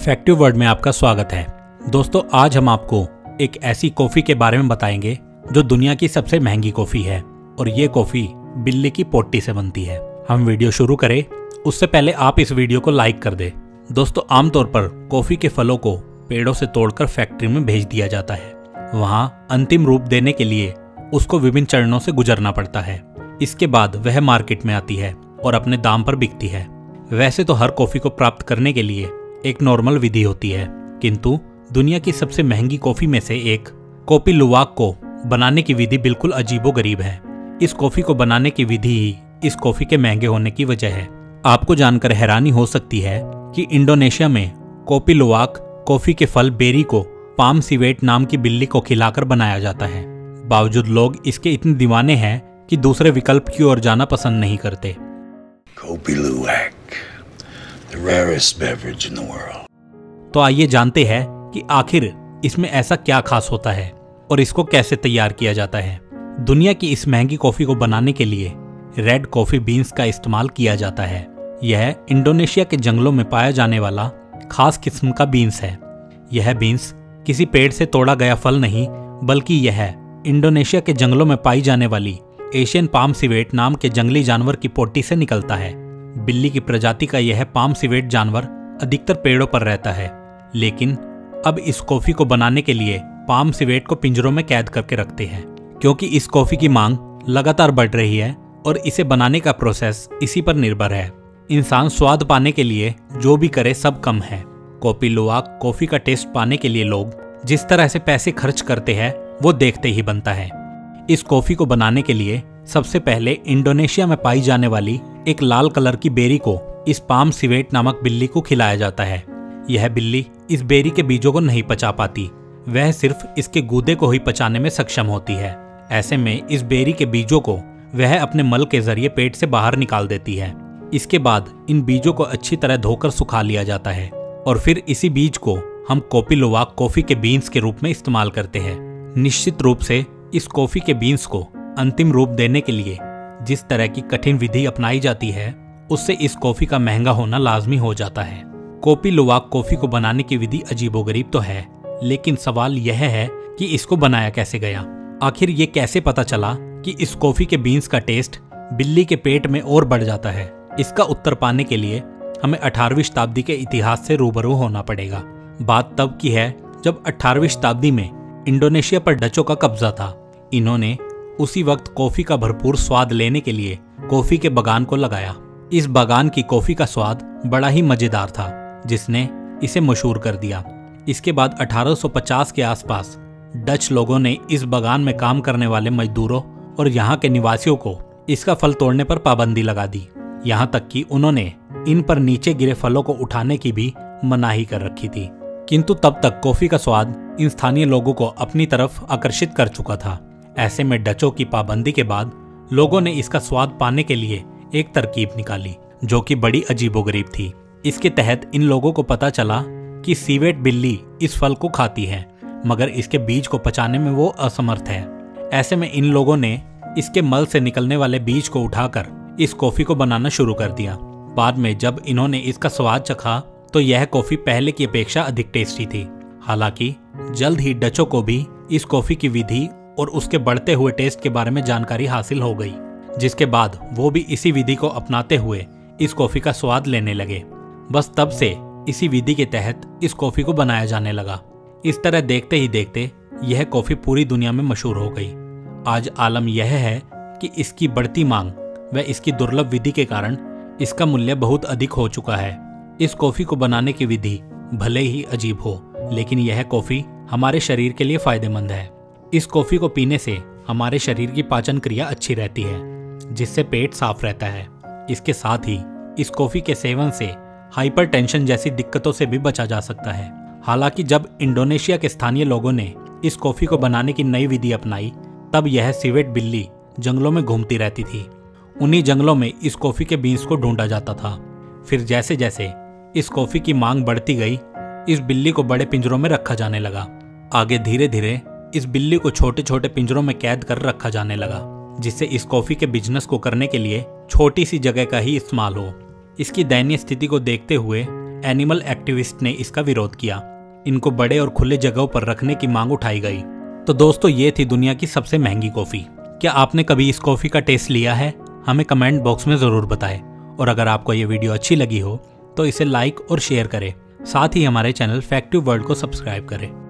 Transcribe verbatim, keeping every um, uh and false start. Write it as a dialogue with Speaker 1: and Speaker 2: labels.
Speaker 1: फैक्टिव word में आपका स्वागत है। दोस्तों, आज हम आपको एक ऐसी कॉफी के बारे में बताएंगे जो दुनिया की सबसे महंगी कॉफी है और ये कॉफी बिल्ली की पोटी से बनती है। हम वीडियो शुरू करें उससे पहले आप इस वीडियो को लाइक कर दें। दोस्तों, आमतौर पर कॉफी के फलों को पेड़ों से तोड़कर फैक्ट्री में भेज दिया जाता है। वहां अंतिम रूप देने के लिए उसको विभिन्न चरणों से गुजरना पड़ता है। इसके बाद वह मार्केट में आती है और अपने दाम पर बिकती है। वैसे तो हर कॉफी को प्राप्त करने के लिए एक नॉर्मल विधि होती है, किंतु दुनिया की सबसे महंगी कॉफी में से एक कॉपी लुवाक को बनाने की विधि बिल्कुल अजीबोगरीब है। इस कॉफी को बनाने की विधि ही इस कॉफी के महंगे होने की वजह है। आपको जानकर हैरानी हो सकती है कि इंडोनेशिया में कॉपी लुवाक कॉफी के फल बेरी को पाम सिवेट नाम की बिल्ली को खिलाकर बनाया जाता है। बावजूद लोग इसके इतने दीवाने हैं कि दूसरे विकल्प की ओर जाना पसंद नहीं करते।
Speaker 2: Kopi Luwak, the rarest beverage in the world.
Speaker 1: तो आइए जानते हैं कि आखिर इसमें ऐसा क्या खास होता है और इसको कैसे तैयार किया जाता है। दुनिया की इस महंगी कॉफी को बनाने के लिए रेड कॉफी बीन्स का इस्तेमाल किया जाता है। यह इंडोनेशिया के जंगलों में पाया जाने वाला खास किस्म का बीन्स है। यह बीन्स किसी पेड़ से तोड़ा गया फल नहीं, बल्कि यह इंडोनेशिया के जंगलों में पाई जाने वाली एशियन पाम सिवेट नाम के जंगली जानवर की पोटी से निकलता है। बिल्ली की प्रजाति का यह पाम सिवेट जानवर अधिकतर पेड़ों पर रहता है, लेकिन अब इस कॉफी को बनाने के लिए पाम सिवेट को पिंजरों में कैद करके रखते हैं, क्योंकि इस कॉफी की मांग लगातार बढ़ रही है और इसे बनाने का प्रोसेस इसी पर निर्भर है। इंसान स्वाद पाने के लिए जो भी करे सब कम है। कॉपी लुवाक कॉफी का टेस्ट पाने के लिए लोग जिस तरह से पैसे खर्च करते हैं वो देखते ही बनता है। इस कॉफी को बनाने के लिए सबसे पहले इंडोनेशिया में पाई जाने वाली एक लाल कलर की बेरी को इस पाम सिवेट नामक बिल्ली को खिलाया जाता है। यह बिल्ली इस बेरी के बीजों को नहीं पचा पाती, वह सिर्फ इसके गूदे को ही पचाने में सक्षम होती है। ऐसे में इस बेरी के बीजों को वह अपने मल के जरिए पेट से बाहर निकाल देती है। इसके बाद इन बीजों को अच्छी तरह धोकर सुखा लिया जाता है और फिर इसी बीज को हम कॉपी लुवाक कॉफी के बीन्स के रूप में इस्तेमाल करते हैं। निश्चित रूप से इस कॉफी के बीन्स को अंतिम रूप देने के लिए जिस तरह की कठिन विधि अपनाई जाती है, उससे इस कॉफी का महंगा होना लाजमी हो जाता है। कॉपी लुवाक कॉफी को बनाने की विधि अजीबोगरीब तो है, लेकिन सवाल यह है कि इसको बनाया कैसे गया। आखिर ये कैसे पता चला कि इस कॉफी के बीन्स का टेस्ट बिल्ली के पेट में और बढ़ जाता है। इसका उत्तर पाने के लिए हमें अठारहवीं शताब्दी के इतिहास से रूबरू होना पड़ेगा। बात तब की है जब अठारहवीं शताब्दी में इंडोनेशिया पर डचों का कब्जा था। इन्होंने उसी वक्त कॉफी का भरपूर स्वाद लेने के लिए कॉफी के बागान को लगाया। इस बागान की कॉफी का स्वाद बड़ा ही मजेदार था, जिसने इसे मशहूर कर दिया। इसके बाद अठारह सौ पचास के आसपास डच लोगों ने इस बागान में काम करने वाले मजदूरों और यहाँ के निवासियों को इसका फल तोड़ने पर पाबंदी लगा दी। यहाँ तक कि उन्होंने इन पर नीचे गिरे फलों को उठाने की भी मनाही कर रखी थी। किंतु तब तक कॉफी का स्वाद इन स्थानीय लोगों को अपनी तरफ आकर्षित कर चुका था। ऐसे में डचों की पाबंदी के बाद लोगों ने इसका स्वाद पाने के लिए एक तरकीब निकाली, जो कि बड़ी अजीबोगरीब थी। इसके तहत इन लोगों को पता चला कि सिवेट बिल्ली इस फल को खाती है, मगर इसके बीज को पचाने में वो असमर्थ है। ऐसे में इन लोगों ने इसके मल से निकलने वाले बीज को उठाकर इस कॉफी को बनाना शुरू कर दिया। बाद में जब इन्होंने इसका स्वाद चखा तो यह कॉफी पहले की अपेक्षा अधिक टेस्टी थी। हालांकि जल्द ही डचों को भी इस कॉफी की विधि और उसके बढ़ते हुए टेस्ट के बारे में जानकारी हासिल हो गई, जिसके बाद वो भी इसी विधि को अपनाते हुए इस कॉफी का स्वाद लेने लगे। बस तब से इसी विधि के तहत इस कॉफी को बनाया जाने लगा। इस तरह देखते ही देखते यह कॉफी पूरी दुनिया में मशहूर हो गई। आज आलम यह है कि इसकी बढ़ती मांग व इसकी दुर्लभ विधि के कारण इसका मूल्य बहुत अधिक हो चुका है। इस कॉफी को बनाने की विधि भले ही अजीब हो, लेकिन यह कॉफी हमारे शरीर के लिए फायदेमंद है। इस कॉफी को पीने से हमारे शरीर की पाचन क्रिया अच्छी रहती है, जिससे पेट साफ रहता है। इसके साथ ही इस कॉफी के सेवन से हाइपरटेंशन जैसी दिक्कतों से भी बचा जा सकता है। हालांकि जब इंडोनेशिया के स्थानीय लोगों ने इस कॉफी को बनाने की नई विधि अपनाई, तब यह सिवेट बिल्ली जंगलों में घूमती रहती थी। उन्हीं जंगलों में इस कॉफी के बीन्स को ढूंढा जाता था। फिर जैसे जैसे इस कॉफी की मांग बढ़ती गई, इस बिल्ली को बड़े पिंजरों में रखा जाने लगा। आगे धीरे धीरे इस बिल्ली को छोटे छोटे पिंजरों में कैद कर रखा जाने लगा, जिससे इस कॉफी के बिजनेस को करने के लिए छोटी सी जगह का ही इस्तेमाल हो। इसकी दयनीय स्थिति को देखते हुए एनिमल एक्टिविस्ट ने इसका विरोध किया। इनको बड़े और खुले जगहों पर रखने की मांग उठाई गई। तो दोस्तों, ये थी दुनिया की सबसे महंगी कॉफी। क्या आपने कभी इस कॉफी का टेस्ट लिया है? हमें कमेंट बॉक्स में जरूर बताएं। और अगर आपको ये वीडियो अच्छी लगी हो तो इसे लाइक और शेयर करें। साथ ही हमारे चैनल फैक्टिव वर्ल्ड को सब्सक्राइब करें।